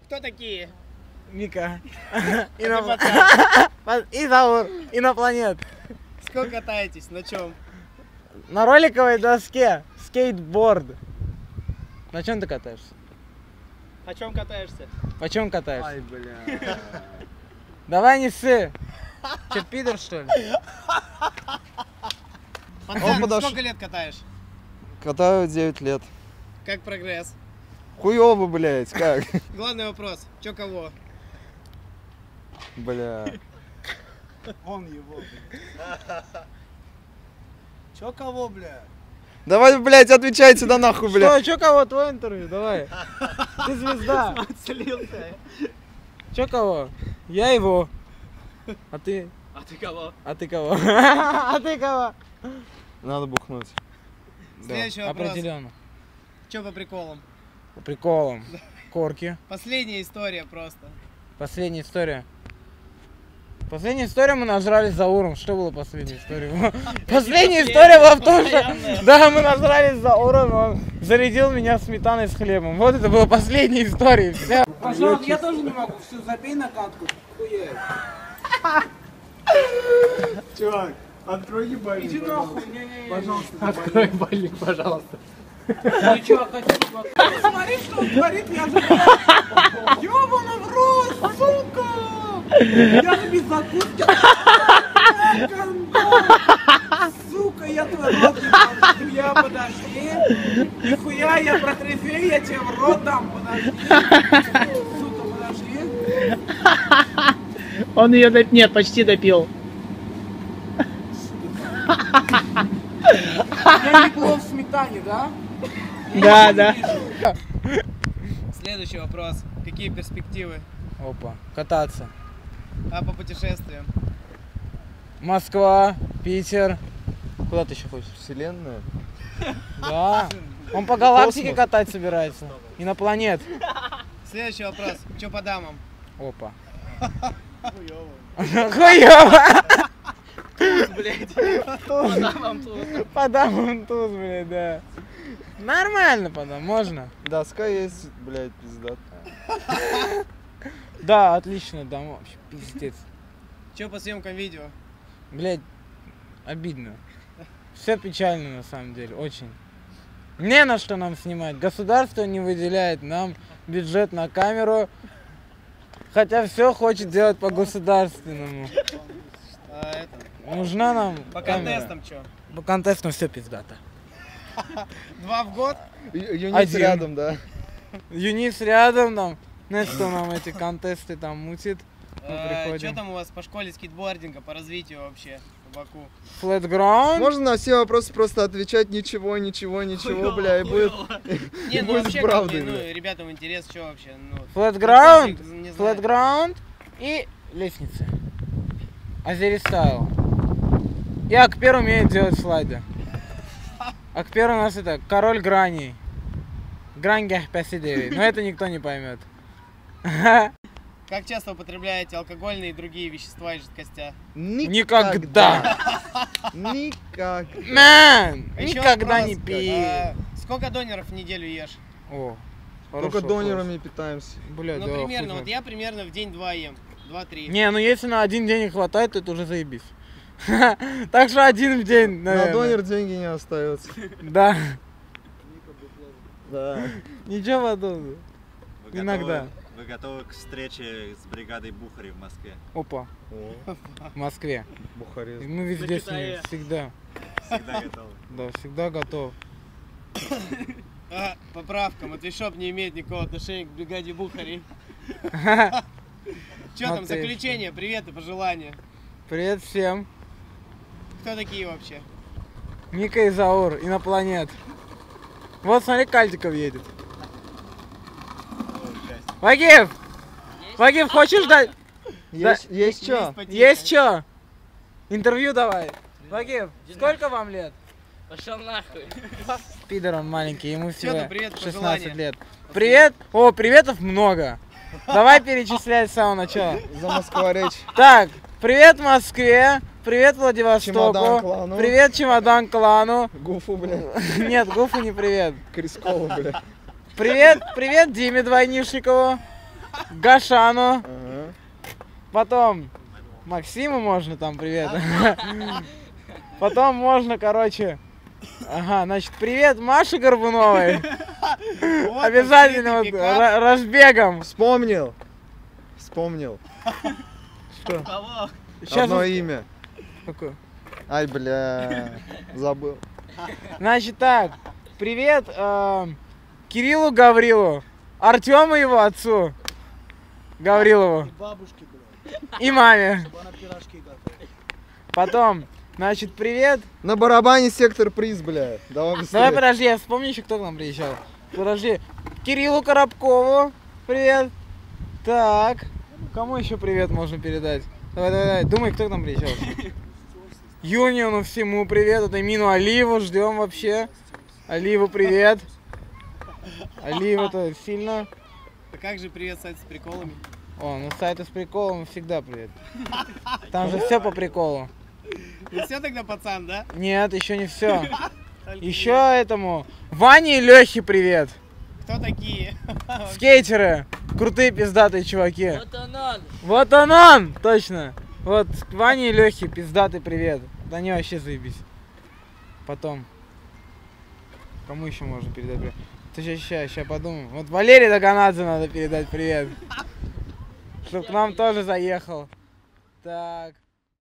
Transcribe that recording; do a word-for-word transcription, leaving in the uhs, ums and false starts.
Кто такие? Мика. И Заур. Инопланет. Сколько катаетесь? На чем? На роликовой доске. Скейтборд. На чем ты катаешься? На чем катаешься? По чем катаешься? Ай, бля. Давай не ссы. Че, пидор, что ли? Пацан, подош- сколько лет катаешь? Катаю девять лет. Как прогресс? Хуёво, блядь, как? Главный вопрос. Чё кого? Бля. Он его, Чё кого, бля? Давай, блядь, отвечай сюда нахуй, бля. Что, чё кого? Твой интервью, давай. Ты звезда. Слился. Чё кого? Я его. А ты? А ты кого? А ты кого? А ты кого? Надо бухнуть. Следующий вопрос. Определенно. Чё по приколам? По приколам. Корки. Последняя история просто. Последняя история. Последняя история, мы нажрались за Уром. Что было последняя история? Последняя история была в том, что... Да, мы нажрались за Уром, он зарядил меня сметаной с хлебом. Вот это была последняя история. Все. Пожалуйста, я тоже не могу. Все, забей на катку. Хуя. Чувак, открой ебальник. Иди нахуй. Не-не-не. Пожалуйста. Открой бальник, пожалуйста. Ну чё, хотите? Смотри, что он творит, я же... Ёбана в рот, сука! Я же без закуски. Сука, я твой рот не подожди, я подожди. Нихуя, я протрезвею, я тебе в рот дам, подожди. Сука, подожди. Он ее доп... Нет, почти допил. Я не плов в сметане, да? Да, да. Следующий вопрос. Какие перспективы? Опа, кататься. А по путешествиям? Москва, Питер. Куда ты еще хочешь? Вселенная. Да. Он по галактике Космос. катать собирается. Инопланет. Следующий вопрос. Чё по дамам? Опа. Хуёво. Хуёво. Блять. По дамам тут. По дамам туз, блядь, да. Нормально подам, можно. Доска есть, блядь, пиздат. Да, отлично, да, вообще пиздец. Чё по съемкам видео? Блядь, обидно. Все печально на самом деле, очень. Не на что нам снимать. Государство не выделяет нам бюджет на камеру. Хотя все хочет делать по государственному. А, это... Нужна нам По камера. контестам чё? По контестам все пиздато. Два в год? Юнит Один. рядом, да. Юнис рядом нам. Знаешь, что нам эти контесты там мутит. Мы А, приходим. чё там у вас по школе скейтбординга, по развитию вообще в Баку? Flat ground. Можно на все вопросы просто отвечать ничего, ничего, ничего, бля, и будет... Не, ну будет вообще, как правдой, бы, ну, бля. ребятам интерес, что вообще, ну... Flat никто ground. не- не Flat знает. ground и лестница. Азери стайл. И Акпер умеет делать слайды. Акпер у нас это король граней. Грангях пясидеви. Но это никто не поймет. Как часто употребляете алкогольные и другие вещества и жидкостя? Никогда. Никогда. Мэн! Ещё Никогда вопрос. не пей. А, сколько донеров в неделю ешь? О, Только хороший донерами питаемся. вопрос. Бля, Ну, да, примерно, хуй вот я примерно в день два ем. Два-три. Не, ну если на один день не хватает, то это уже заебись. Так что один в день, На наверное. донер деньги не остается. Да. Да. Ничего подобного. Вы Иногда. Готовы, вы готовы к встрече с бригадой Бухари в Москве? Опа, О, в Москве. Бухарест. Мы везде с ними, Запятая. всегда. Всегда готовы. Да, всегда готов. А, поправка, Матвейшоп не имеет никакого отношения к бригаде Бухари. Че там, Матвейшоп. заключение, привет и пожелания. Привет всем. Кто такие вообще? Мика и Заур, инопланет. Вот смотри, Кальтиков едет. Вагив! Вагив, хочешь дать? Есть, есть что? потише. Есть что? Интервью давай. Вагив, сколько вам лет? Пошел нахуй. Пидор он маленький, ему Чё всего там, привет, шестнадцать пожелания? лет. Привет! О, приветов много. Давай перечислять с самого начала. За Москва-речь. Так, привет Москве, привет Владивостоку, Чемодан клану. привет Чемодан клану. Гуфу, бля. Нет, Гуфу не привет. Крискову, бля. Привет, привет Диме Двойнишникову. Гашану. Ага. Потом Максиму можно там привет. Потом можно, короче. Ага, значит, привет Маше Горбуновой. Вот Обязательно вот, открытый пикап. ра- разбегом. Вспомнил. Вспомнил. Что? Кого? Сейчас Одно имя. Какое? Ай, бля, забыл. Значит так, привет э, Кириллу Гаврилу, Артему его отцу Гаврилову Бабушки, блядь, и маме. чтобы она пирожки готовила. Потом, значит, привет. На барабане сектор приз, бля. Давай быстрее. Давай подожди, я вспомню еще, кто к нам приезжал. Подожди. Кириллу Коробкову, привет. Так, кому еще привет можно передать? Давай, давай, давай, думай, кто к нам приезжал. Юниону всему привет, это Мину Алиеву ждем вообще. Алиеву привет. Алиев это сильно. А как же привет, сайт с приколами? О, ну сайты с приколом всегда привет. Там же все по приколу. Ну все тогда, пацан, да? Нет, еще не все. Еще этому Ване и Лехе привет. Кто такие? Скейтеры, крутые пиздатые чуваки. Вот он он. Вот он он, точно. Вот Ване и Лехе пиздатый привет. Да они вообще заебись. Потом. Кому еще можно передать привет? Сейчас, сейчас, сейчас подумаем. Вот Валерий Даганадзе надо передать привет. Чтоб к нам тоже заехал. Так.